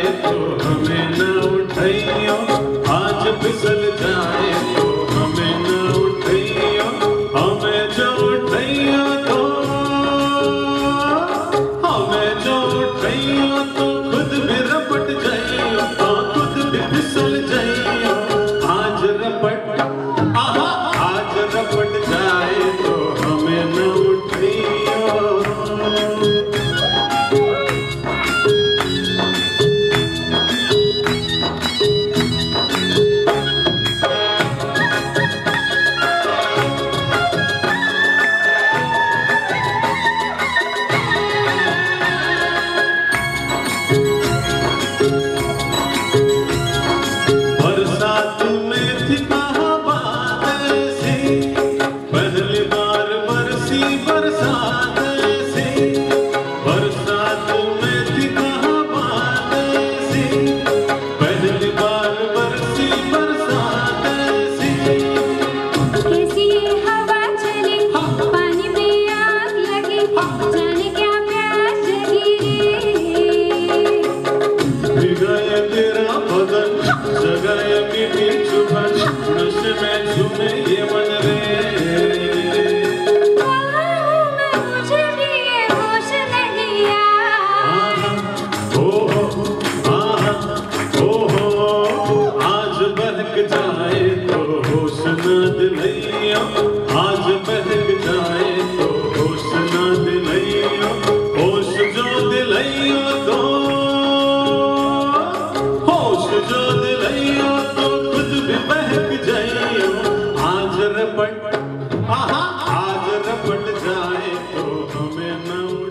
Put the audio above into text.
तो हमें न उठाइयो, आज फिसल जाए तो हमें न उठाइयो, हमें जो उठाइयो तो खुद भी रपट जाइयो, खुद भी फिसल जाइयो। आज रपट आज रपट जाए तो हमें न उठाइयो। आज बहक जाए तो होश न दिलाइयो, होश जो दिलाइयो तो होश जो दिलाइयो तो खुद भी बहक जाइयो। आज रपट आज रपट जाए तो हमें न